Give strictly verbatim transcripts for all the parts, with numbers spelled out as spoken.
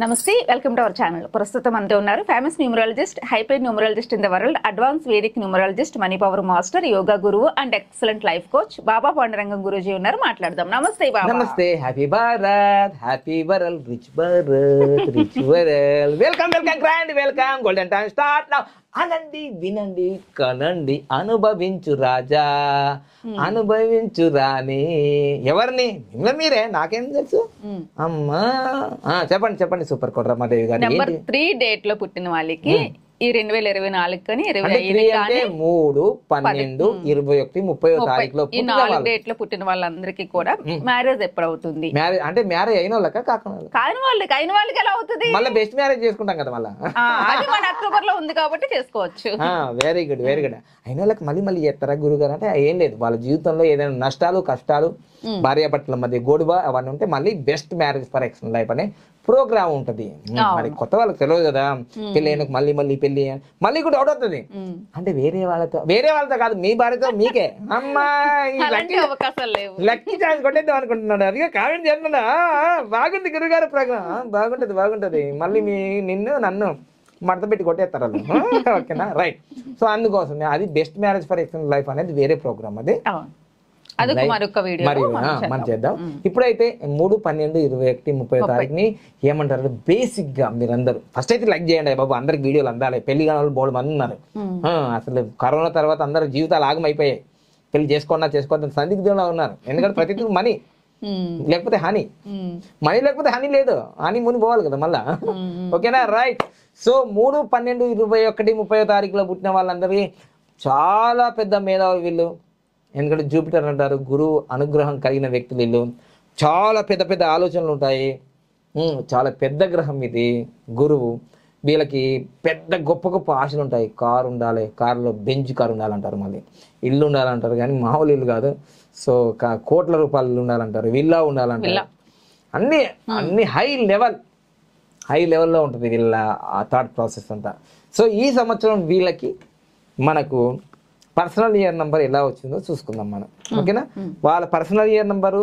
నమస్తే, welcome to our channel. ప్రస్తుతం అంతే ఉన్నారు famous numerologist, hyper numerologist in the world, advance Vedic numerologist, money power master, yoga గురువు and excellent life coach Baba Pandurangam Guruji ఉన్నారు. మాట్లాడదాం. నమస్తే బాబా. నమస్తే. Happy Bharat, happy world, rich Bharat, rich world. Welcome welcome grand welcome. Golden time start now. అనండి, వినండి, కనండి, అనుభవించు రాజా, అనుభవించు రాణి. ఎవరిని? మిమ్మల్ని మీరే, నాకేం తెలుసు. అమ్మా చెప్పండి చెప్పండి. సూపర్ కొర్రమ్మాదేవి గారు. నెంబర్ త్రీ డేట్ లో పుట్టిన వాళ్ళకి ఈ రెండు వేల ఇరవై నాలుగు కానీ ఇరవై ఐదు మూడు పన్నెండు ఇరవై ఒకటి ముప్పై తారీఖులో ఈ నాలుగు డేట్ లో పుట్టిన వాళ్ళందరికీ కూడా మ్యారేజ్ ఎప్పుడు అవుతుంది? మ్యారేజ్ అంటే మ్యారేజ్ అయిన వాళ్ళక కాకుండా కాని వాళ్ళకి అయిన వాళ్ళకి ఎలా అవుతుంది? మళ్ళీ బెస్ట్ మ్యారేజ్ చేసుకుంటాం కదా మళ్ళీ. అది మన అక్టోబర్ లో ఉంది కాబట్టి చేసుకోవచ్చు. Very good very good. అయిన వాళ్ళకి మళ్ళీ మళ్ళీ చేస్తారా గురుగారు అంటే ఏం లేదు. వాళ్ళ జీవితంలో ఏదైనా నష్టాలు కష్టాలు భార్యాభర్తల మధ్య గొడవ అవన్నీ ఉంటే మళ్ళీ best marriage for excellent life అనే ప్రోగ్రామ్ ఉంటది. మరి కొత్త వాళ్ళకి తెలియదు కదా పెళ్లి అయిన మళ్ళీ మళ్ళీ పెళ్లి మళ్ళీ కూడా డౌట్ అవుతుంది. అంటే వేరే వాళ్ళతో వేరే వాళ్ళతో కాదు, మీ భార్యతో మీకే. అమ్మా అవకాశాలు లేవు, లక్కీ ఛాన్స్ కొట్టేద్దాం అనుకుంటున్నాడు. అదిగా కామెంట్ చేస్తున్నా. బాగుంది గురుగారు ప్రోగ్రామ్, బాగుంటది బాగుంటది. మళ్ళీ మీ నిన్ను నన్ను మడత పెట్టి కొట్టేస్తారు వాళ్ళు. ఓకేనా, రైట్. సో అందుకోసం అది best marriage for excellent life అనేది వేరే ప్రోగ్రామ్. అది మరి మనం చేద్దాం. ఇప్పుడైతే మూడు పన్నెండు ఇరవై ఒకటి ముప్పై తారీఖుని ఏమంటారు బేసిక్ గా మీరందరూ ఫస్ట్ అయితే లైక్ చేయండి బాబు. అందరికి వీడియోలు అందాలి. పెళ్లి కాని వాళ్ళు బోడు మంది ఉన్నారు. అసలు కరోనా తర్వాత అందరు జీవితాలు ఆగమైపోయాయి. పెళ్లి చేసుకున్నా చేసుకోవద్దని సందిగ్ధంలో ఉన్నారు. ఎందుకంటే ప్రతి మనీ లేకపోతే హనీ, మనీ లేకపోతే హనీ లేదు. హనీ ముని పోవాలి కదా మళ్ళా. ఓకేనా, రైట్. సో మూడు పన్నెండు ఇరవై ఒకటి ముప్పై తారీఖులో పుట్టిన వాళ్ళందరికీ చాలా పెద్ద మేధావి వీళ్ళు. ఎందుకంటే జూపిటర్ అంటారు గురువు అనుగ్రహం కలిగిన వ్యక్తులు వీళ్ళు. చాలా పెద్ద పెద్ద ఆలోచనలు ఉంటాయి. చాలా పెద్ద గ్రహం ఇది గురువు. వీళ్ళకి పెద్ద గొప్ప గొప్ప ఆశలు ఉంటాయి. కారు ఉండాలి, కారులో బెంచ్ కారు ఉండాలంటారు. మళ్ళీ ఇల్లు ఉండాలంటారు, కానీ మామూలు ఇల్లు కాదు. సో కోట్ల రూపాయలు ఇల్లు ఉండాలంటారు, విల్లా ఉండాలంటారు. అన్ని అన్ని హై లెవెల్ హై లెవెల్లో ఉంటుంది వీళ్ళ థాట్ ప్రాసెస్ అంతా. సో ఈ సంవత్సరం వీళ్ళకి మనకు పర్సనల్ ఇయర్ నెంబర్ ఎలా వచ్చిందో చూసుకుందాం మనం. ఓకేనా, వాళ్ళ పర్సనల్ ఇయర్ నెంబరు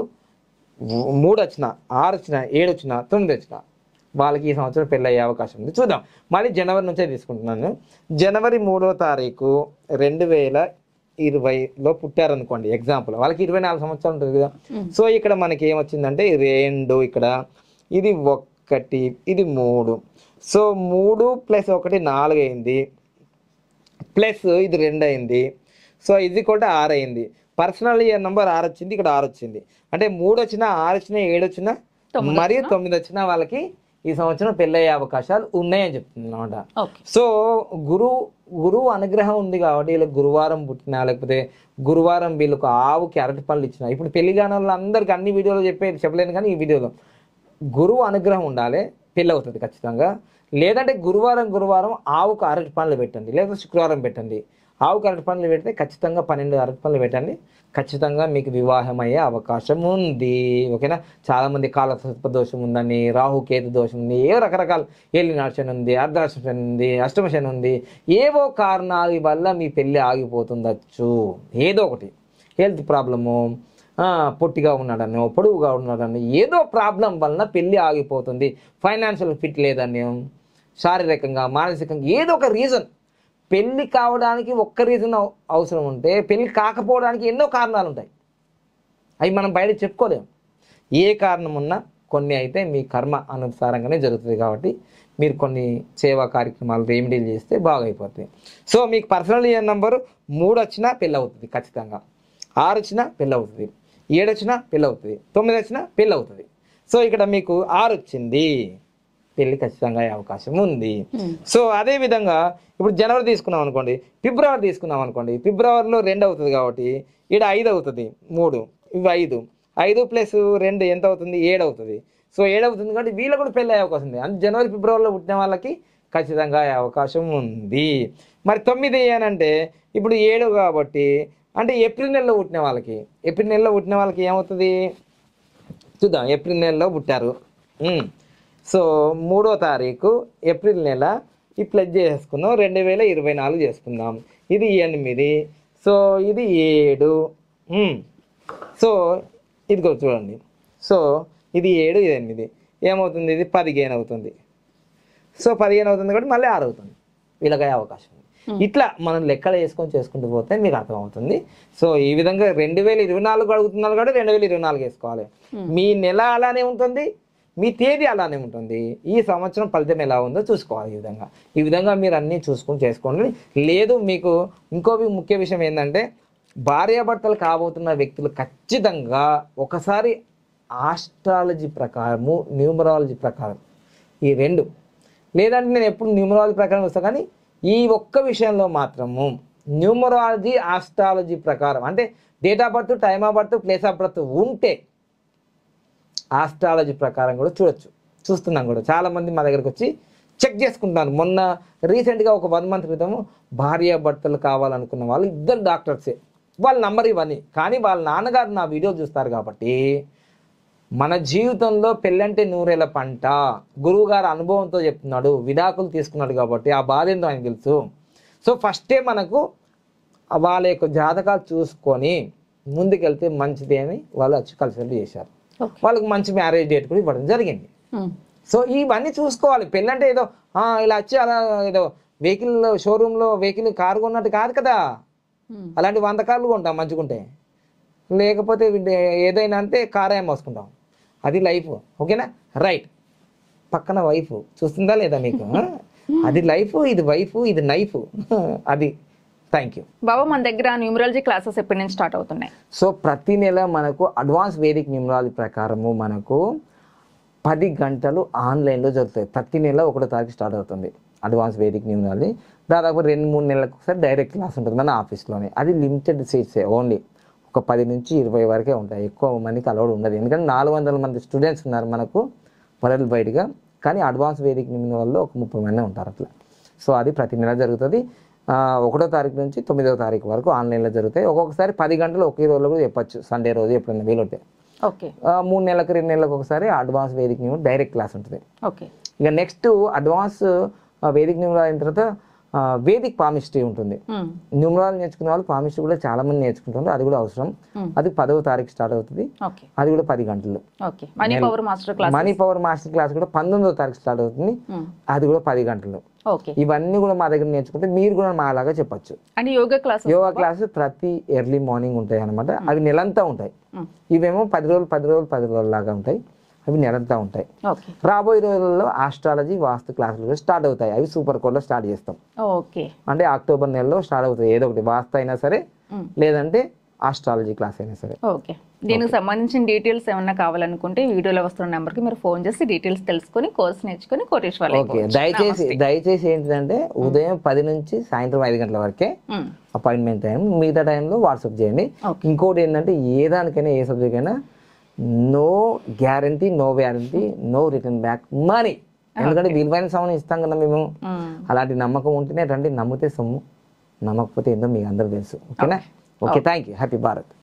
మూడు వచ్చిన, ఆరు వచ్చిన, ఏడు వచ్చిన, తొమ్మిది వచ్చిన వాళ్ళకి ఈ సంవత్సరం పెళ్ళి అయ్యే అవకాశం ఉంది. చూద్దాం. మళ్ళీ జనవరి నుంచే తీసుకుంటున్నాను. జనవరి మూడో తారీఖు రెండు వేల ఇరవైలో పుట్టారనుకోండి ఎగ్జాంపుల్. వాళ్ళకి ఇరవై నాలుగు సంవత్సరాలు ఉంటుంది కదా. సో ఇక్కడ మనకి ఏమొచ్చిందంటే రెండు, ఇక్కడ ఇది ఒకటి, ఇది మూడు. సో మూడు ప్లస్ ఒకటి నాలుగు అయింది, ప్లస్ ఇది రెండు అయింది. సో ఇది కూడా ఆరు అయింది. పర్సనల్ ఇయర్ నెంబర్ ఆరు వచ్చింది, ఇక్కడ ఆరు వచ్చింది. అంటే మూడు వచ్చినా, ఆరు వచ్చినా, ఏడు వచ్చినా, మరియు తొమ్మిది వచ్చినా వాళ్ళకి ఈ సంవత్సరం పెళ్ళయ్యే అవకాశాలు ఉన్నాయని చెప్తుంది అనమాట. సో గురువు గురువు అనుగ్రహం ఉంది కాబట్టి వీళ్ళకి గురువారం పుట్టినా, లేకపోతే గురువారం వీళ్ళకు ఆవుకి అరటి పనులు ఇచ్చిన. ఇప్పుడు పెళ్లి కాని వాళ్ళు అందరికి అన్ని వీడియోలో చెప్పేది చెప్పలేను, కానీ ఈ వీడియోలో గురువు అనుగ్రహం ఉండాలి, పెళ్ళి అవుతుంది ఖచ్చితంగా. లేదంటే గురువారం గురువారం ఆవుకు అరటి పనులు పెట్టండి, లేదా శుక్రవారం పెట్టండి. ఆవుకు అరటి పనులు పెడితే ఖచ్చితంగా పన్నెండు అరటి పనులు పెట్టండి, ఖచ్చితంగా మీకు వివాహం అయ్యే అవకాశం ఉంది. ఓకేనా, చాలామంది కాలసర్ప దోషం ఉందని, రాహుకేతు దోషం ఉంది, ఏ రకరకాల ఏలినాడు శని ఉంది, అర్ధాష్టమ శని ఉంది, అష్టమ శని ఉంది. ఏవో కారణాల వల్ల మీ పెళ్ళి ఆగిపోతుండొచ్చు. ఏదో ఒకటి హెల్త్ ప్రాబ్లము, పొట్టిగా ఉన్నాడని, పొడువుగా ఉన్నాడని, ఏదో ప్రాబ్లం వలన పెళ్ళి ఆగిపోతుంది. ఫైనాన్షియల్ ఫిట్ లేదని, శారీరకంగా మానసికంగా ఏదో ఒక రీజన్. పెళ్ళి కావడానికి ఒక్క రీజన్ అవసరం ఉంటే పెళ్ళి కాకపోవడానికి ఎన్నో కారణాలు ఉంటాయి. అవి మనం బయట చెప్పుకోలేము. ఏ కారణం ఉన్నా కొన్ని అయితే మీ కర్మ అనుసారంగానే జరుగుతుంది. కాబట్టి మీరు కొన్ని సేవా కార్యక్రమాలు రెమెడీలు చేస్తే బాగా అయిపోతుంది. సో మీకు పర్సనల్ ఇయర్ నెంబరు మూడు వచ్చినా పెళ్ళి అవుతుంది ఖచ్చితంగా, ఆరు వచ్చినా పెళ్ళి అవుతుంది, ఏడు వచ్చినా పెళ్ళి అవుతుంది, తొమ్మిది వచ్చినా పెళ్ళి అవుతుంది. సో ఇక్కడ మీకు ఆరు వచ్చింది, పెళ్ళి ఖచ్చితంగా అయ్యే అవకాశం ఉంది. సో అదే విధంగా ఇప్పుడు జనవరి తీసుకున్నాం అనుకోండి, ఫిబ్రవరి తీసుకున్నాం అనుకోండి. ఫిబ్రవరిలో రెండు అవుతుంది కాబట్టి ఇక్కడ ఐదు అవుతుంది, మూడు ఇవి ఐదు, ఐదు ప్లస్ రెండు ఎంత అవుతుంది? ఏడు అవుతుంది. సో ఏడు అవుతుంది కాబట్టి వీళ్ళకి కూడా పెళ్ళి అయ్యే అవకాశం ఉంది. అంటే జనవరి ఫిబ్రవరిలో పుట్టిన వాళ్ళకి ఖచ్చితంగా అయ్యే అవకాశం ఉంది. మరి తొమ్మిది అంటే ఇప్పుడు ఏడు కాబట్టి అంటే ఏప్రిల్ నెలలో పుట్టిన వాళ్ళకి, ఏప్రిల్ నెలలో పుట్టిన వాళ్ళకి ఏమవుతుంది చూద్దాం. ఏప్రిల్ నెలలో పుట్టారు. సో మూడో తారీఖు ఏప్రిల్ నెల ఈ ప్లస్ చేసుకుందాం, రెండు వేల ఇరవై నాలుగు చేసుకుందాం. ఇది ఎనిమిది, సో ఇది ఏడు. సో ఇది కూడా చూడండి. సో ఇది ఏడు, ఇది ఎనిమిది, ఏమవుతుంది? ఇది పదిహేను అవుతుంది. సో పదిహేను అవుతుంది కాబట్టి మళ్ళీ ఆరు అవుతుంది, వీళ్ళకయ్యే అవకాశం ఉంది. ఇట్లా మనం లెక్కలు వేసుకొని చేసుకుంటూ పోతే మీకు అర్థమవుతుంది. సో ఈ విధంగా రెండు వేల ఇరవై నాలుగు అడుగుతున్నారు కాబట్టి రెండు వేల ఇరవై నాలుగు వేసుకోవాలి. మీ నెల అలానే ఉంటుంది, మీ తేదీ అలానే ఉంటుంది, ఈ సంవత్సరం ఫలితం ఎలా ఉందో చూసుకోవాలి. ఈ విధంగా ఈ విధంగా మీరు అన్నీ చూసుకొని చేసుకోండి. లేదు మీకు ఇంకో ముఖ్య విషయం ఏంటంటే, భార్యాభర్తలు కాబోతున్న వ్యక్తులు ఖచ్చితంగా ఒకసారి ఆస్ట్రాలజీ ప్రకారము న్యూమరాలజీ ప్రకారం ఈ రెండు, లేదంటే నేను ఎప్పుడు న్యూమరాలజీ ప్రకారం వస్తాను, కానీ ఈ ఒక్క విషయంలో మాత్రము న్యూమరాలజీ ఆస్ట్రాలజీ ప్రకారం అంటే date of birth, time of birth, place of birth ఉంటే ఆస్ట్రాలజీ ప్రకారం కూడా చూడొచ్చు. చూస్తున్నాం కూడా చాలామంది మా దగ్గరకు వచ్చి చెక్ చేసుకుంటాను. మొన్న రీసెంట్గా ఒక వన్ మంత్ క్రితం భార్య భర్తలు కావాలనుకున్న వాళ్ళు ఇద్దరు డాక్టర్సే, వాళ్ళ నంబర్ ఇవన్నీ, కానీ వాళ్ళ నాన్నగారు నా వీడియో చూస్తారు కాబట్టి మన జీవితంలో పెళ్ళంటే నూరేళ్ళ పంట, గురువుగారు అనుభవంతో చెప్తున్నాడు, విడాకులు తీసుకున్నాడు కాబట్టి ఆ బాధ ఏంటో ఆయన తెలుసు. సో ఫస్టే మనకు వాళ్ళ యొక్క జాతకాలు చూసుకొని ముందుకెళ్తే మంచిది అని వాళ్ళు వచ్చి కన్సల్ట్ చేశారు. వాళ్ళకి మంచి మ్యారేజ్ డేట్ కూడా ఇవ్వడం జరిగింది. సో ఇవన్నీ చూసుకోవాలి. పెళ్ళంటే ఏదో ఇలా వచ్చి అలా ఏదో వెహికల్ షోరూంలో వెహికల్ కారు కొన్నట్టు కాదు కదా, అలాంటి వంద కార్లు కొంటాం మంచుకుంటే, లేకపోతే ఏదైనా అంతే కారు ఏం మోసుకుంటాం, అది లైఫ్. ఓకేనా? రైట్. పక్కన వైఫ్ చూస్తుందా లేదా మీకు? అది లైఫ్, ఇది వైఫ్, ఇది నైఫ్, అది. Thank you Baba. మన దగ్గర న్యూమరాలజీ క్లాసెస్ ఎప్పటి నుంచి స్టార్ట్ అవుతున్నాయి? సో ప్రతి నెల మనకు అడ్వాన్స్ వేదిక్ న్యూమరాలజీ ప్రకారము మనకు పది గంటలు ఆన్లైన్లో జరుగుతాయి. ప్రతి నెల ఒకటో తారీఖు స్టార్ట్ అవుతుంది అడ్వాన్స్ వేదిక్ న్యూమరాలజీ. దాదాపు రెండు మూడు నెలలకు ఒకసారి డైరెక్ట్ క్లాస్ ఉంటుంది మన ఆఫీస్లోనే. అది లిమిటెడ్ సీట్సే, ఓన్లీ ఒక పది నుంచి ఇరవై వరకే ఉంటాయి, ఎక్కువ మందికి అలౌడ్ ఉండదు. ఎందుకంటే నాలుగు వందల మంది స్టూడెంట్స్ ఉన్నారు మనకు వరల్డ్ వైడ్గా, కానీ అడ్వాన్స్ వేదిక్ న్యూమరాలజీలో ఒక ముప్పై మంది ఉంటారు అట్లా. సో అది ప్రతి నెల జరుగుతుంది. ఒకటో తారీఖు నుంచి తొమ్మిదవ తారీఖు వరకు ఆన్లైన్లో జరుగుతాయి. ఒక్కొక్కసారి పది గంటలు ఒకే రోజులో కూడా చెప్పచ్చు, సండే రోజు ఎప్పుడైనా వీలుంటే. ఓకే. మూడు నెలలకు రెండు నెలలకు ఒకసారి advance Vedic numerology direct class ఉంటుంది. ఓకే. ఇక నెక్స్ట్ అడ్వాన్స్ వేదిక్ న్యూమరాలజీ అయిన తర్వాత వేదిక్ పామిస్ట్రీ ఉంటుంది. న్యూమరాలజీ నేర్చుకునే వాళ్ళు పామిస్ట్రీ కూడా చాలా మంది నేర్చుకుంటారు, అది కూడా అవసరం. అది పదవ తారీఖు స్టార్ట్ అవుతుంది, అది కూడా పది గంటలు. Money power master class money power master class కూడా పంతొమ్మిదవ తారీఖు స్టార్ట్ అవుతుంది, అది కూడా పది గంటలు. ఇవన్నీ కూడా మా దగ్గర నేర్చుకుంటే మీరు కూడా మా లాగా చెప్పచ్చు. యోగా క్లాస్ యోగా క్లాస్ ప్రతి ఎర్లీ మార్నింగ్ ఉంటాయి అనమాట. అవి నెలంతా ఉంటాయి. ఇవేమో పది రోజులు పది రోజులు పది రోజులు లాగా ఉంటాయి, అవి నెలంతా ఉంటాయి. రాబోయే రోజుల్లో ఆస్ట్రాలజీ వాస్తు క్లాసులు కూడా స్టార్ట్ అవుతాయి. అవి సూపర్ కోడ్ లో స్టార్ట్ చేస్తాం. అంటే అక్టోబర్ నెలలో స్టార్ట్ అవుతాయి. ఏదో ఒకటి వాస్తు అయినా సరే, లేదంటే ఆస్ట్రాలజీ క్లాస్ అయినా సరే. ఓకే. దీనికి సంబంధించిన డీటెయిల్స్ ఏమన్నా కావాలనుకుంటే వీడియోలో వస్తున్న నెంబర్కి మీరు ఫోన్ చేసి డీటెయిల్స్ తెలుసుకొని కోర్స్ నేర్చుకుని కోటేశ్వర. ఓకే. దయచేసి దయచేసి ఏంటంటే ఉదయం పది నుంచి సాయంత్రం ఐదు గంటల వరకే అపాయింట్మెంట్ టైం, మిగతా టైంలో వాట్సాప్ చేయండి. ఇంకోటి ఏంటంటే ఏ దానికైనా ఏ సబ్జెక్ట్ అయినా no guarantee, no warranty, no return back money. ఎందుకంటే విలువైన సమయం ఇస్తాం కదా మేము. అలాంటి నమ్మకం ఉంటేనే రండి, నమ్మితే సొమ్ము, నమ్మకపోతే ఏందో మీకు అందరూ తెలుసు. ఓకేనా? Okay. Thank you. Happy Bharat.